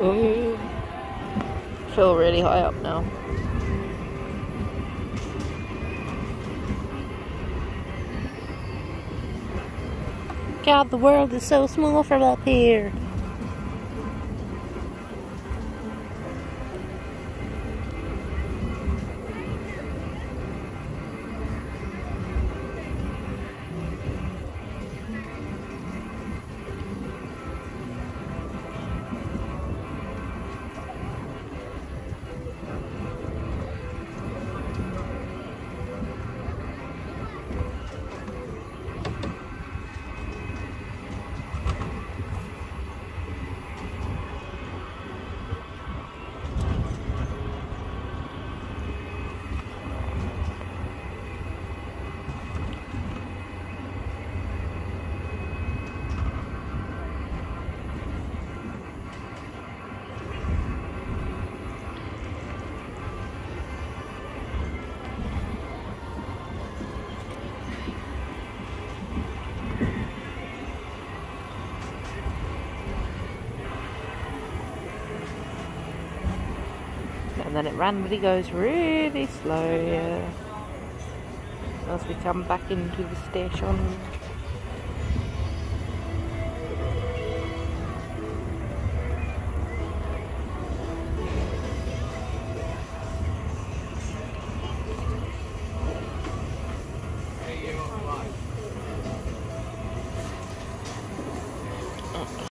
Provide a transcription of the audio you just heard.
Ooh. Feel really high up now. God, the world is so small from up here. And then it randomly goes really slow, yeah, as we come back into the station.